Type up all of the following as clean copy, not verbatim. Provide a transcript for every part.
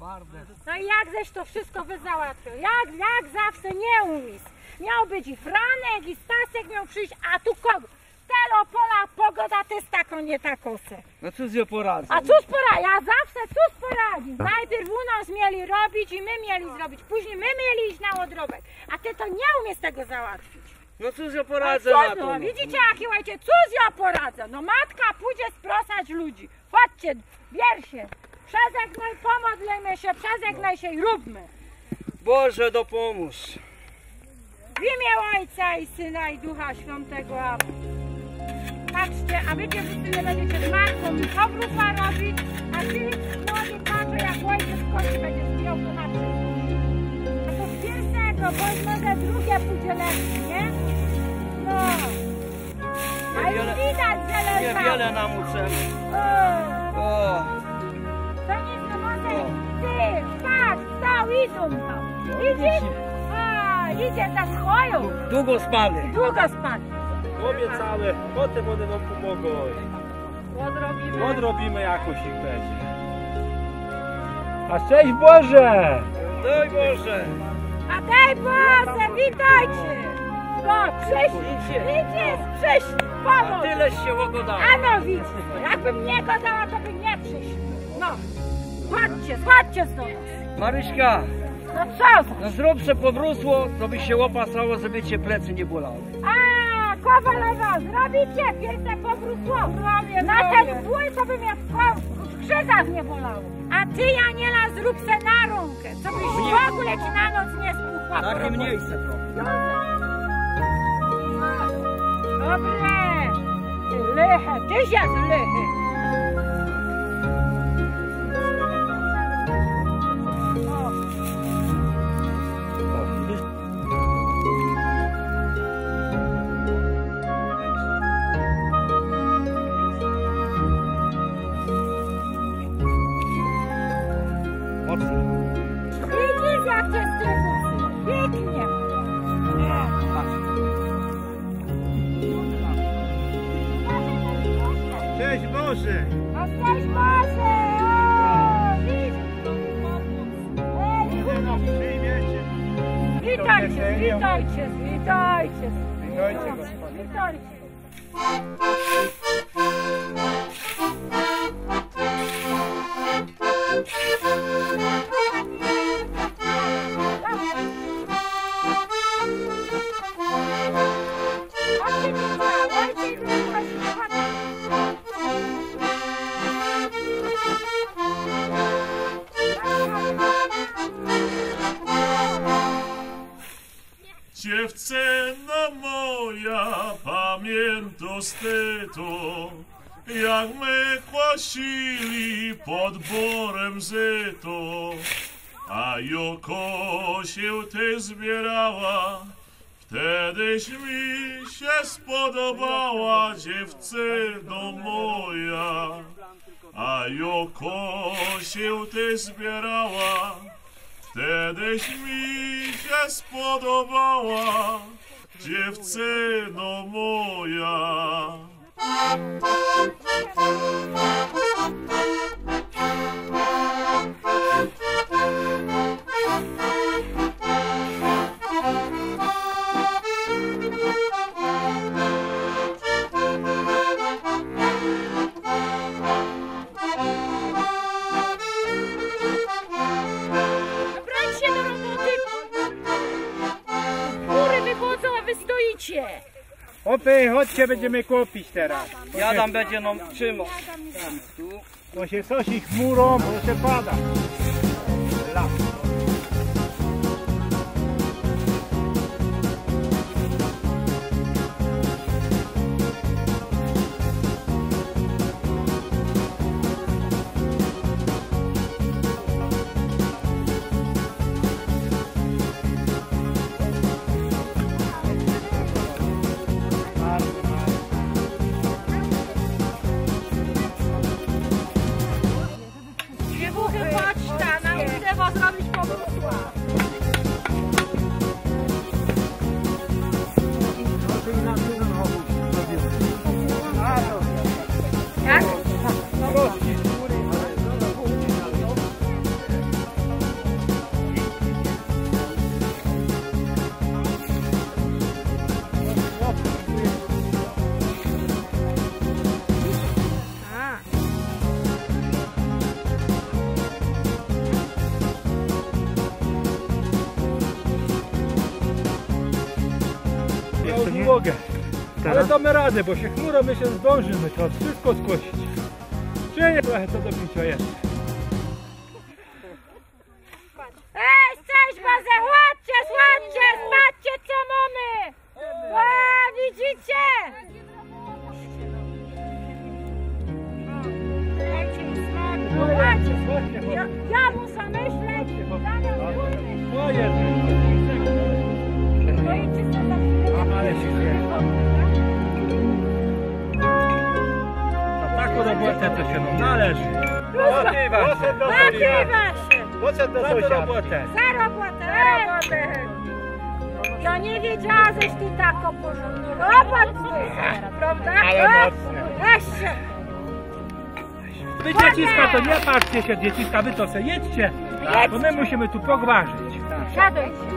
No i jak żeś to wszystko wy załatwił? Jak zawsze nie umiesz. Miał być i Franek, i Stasiek miał przyjść, a tu kogo? Telopola, pogoda to jest taką, nie taką se. No cóż ja poradzę? A cóż poradzi? Ja zawsze cóż poradzi? Najpierw u nas mieli robić i my mieli zrobić. Później my mieli iść na odrobek. A ty to nie umiesz tego załatwić. No cóż ja poradzę Co, na to? no, widzicie jakie łajcie? Cóż ja poradzę? No matka pójdzie sprosać ludzi. Chodźcie, wiersie. Przeżegnaj, pomodlimy się, przeżegnaj się i róbmy. Boże, dopomóż. W imię Ojca i Syna i Ducha Świętego. Amen. Patrzcie, a wiecie, że tyle będziecie z Marką obrucha robić, a ty młody patrzę, jak ojciec kości będzie zbijał to na przyszłość. A to z pierwszego, bo może drugie pójdzie lepiej, nie? No. A już widać, że leżało. Niewiele nam uczę. O. To nic nie może. Ty, patrz, stał, idą tam. Widzisz? A, idzie za swoją. Długo spali. Długo spali. Obiecamy, potem one nam pomogą. Odrobimy jakoś ich będzie. A szczęść Boże! Daj Boże. A daj Boże, witajcie! No, przyszli, przyszli, pomóż! Tyleś się ogodało. A no widzisz, jakbym nie godała, to by nie przyszli. No, chodźcie z nas. Maryśka, No co za? no zrób se powrósło, to by się łopasało, żeby cię plecy nie bolały. A, Kowalowa, zrobicie pierwsze powrósło. Na ten bój to by mnie w krzyżach nie bolało. A ty, Janiela, zrób se na rąkę, co byś w ogóle ci na noc nie spuchła. Takie mniejsze trochę. Dobre! Ty lychę, tyś jest lychy! Widzisz, jak cię strybucy? Pięknie! Cześć Boże! A cześć Boże! O, Przyjmiecie. witajcie, witajcie, witajcie! Witajcie Gospodzie. Witajcie! Dziewczyna moja, pamiętasz ty to, jak my kłasili pod borem żyto, a joko się ty zbierała, wtedyś mi się spodobała, dziewczyno moja, a joko się ty zbierała, wtedyś mi się spodobała, dziewczyno moja. Opy, chodźcie, będziemy kopić teraz. Ja tam będzie nam trzymał. Bo się sosi chmurą, bo się pada. Poczta, nam trzeba zrobić powrót. mogę. Ale damy radę, bo się chmurą my się zdążymy to wszystko skosić. Przyjdzie trochę co do picia jeszcze. Cześć bazę, chodźcie, patrzcie co mamy! O, widzicie? Dajcie mi smak, macie. Ja muszę myśleć, Moje. Ale się wie. A taką robotę to się nam należy. Nagrywa się! Poszedł do sąsiada. Za robotę! Ja nie wiedziała, żeś ty tak porządny robot, prawda? Ale mocne. Jeszcze! Wy dzieciska to nie patrzcie się, dzieciska, wy to se jedźcie. Bo my musimy tu pogważyć. Siadajcie!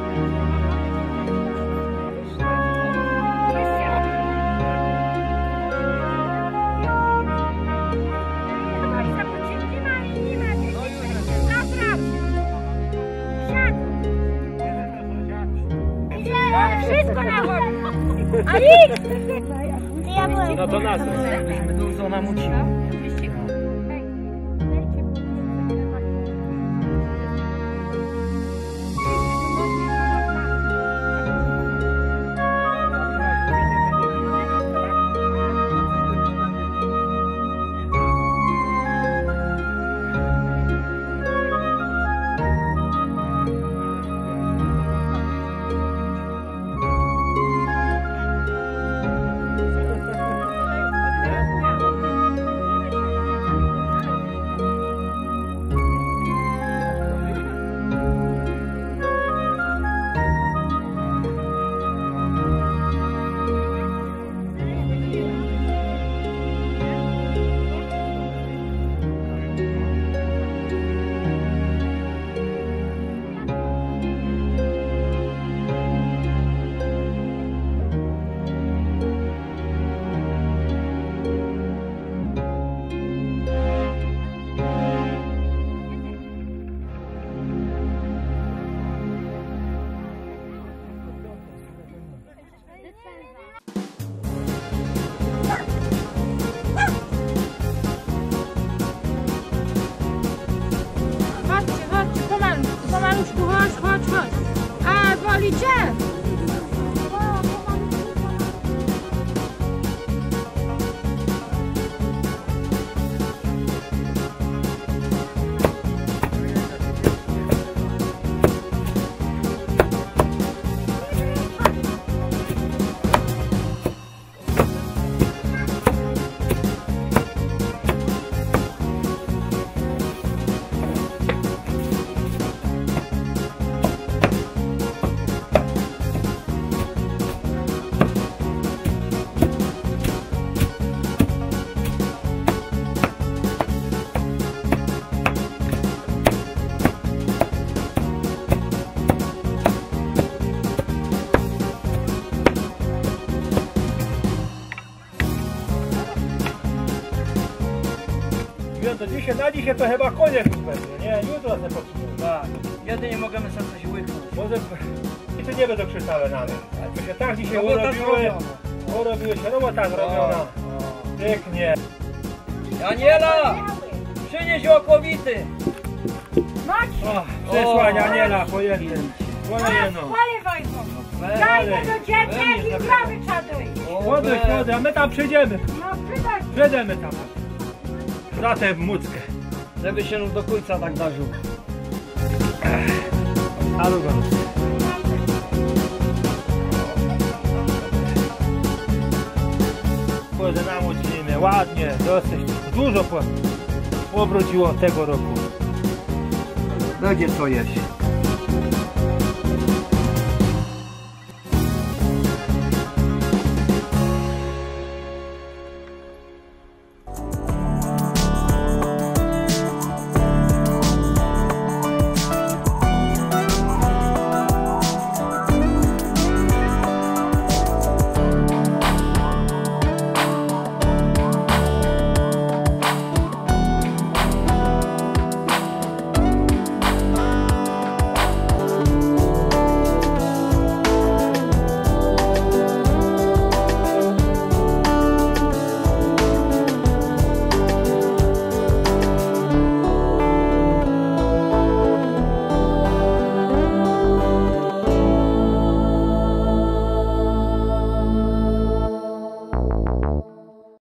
Wszystko na górę! A nic! No to nas. Byśmy dużo namucili. Chodź. A, wolicie? To dzisiaj, na dzisiaj to chyba koniec już będzie, nie? Jutro se poczyniemy. Tak. Jedynie możemy sobie coś łyknąć. Może i tu nie będą krzyczały na mnie. To się tak dzisiaj Robota urobiły się, robota zrobiona. Pięknie. Aniela! Przynieś okowity! Macie! Przesłania Aniela po jednym. Kolejno. Polewaj go! Daj go do dzieciak i krowy czaduj! Młody, a my tam przyjdziemy. No, przydaj! Przyjdziemy tam. Za tę muckę. Żeby się do końca tak darzył. A lubię. Kurde, namucimy ładnie, dosyć dużo powróciło tego roku. Będzie co jeść.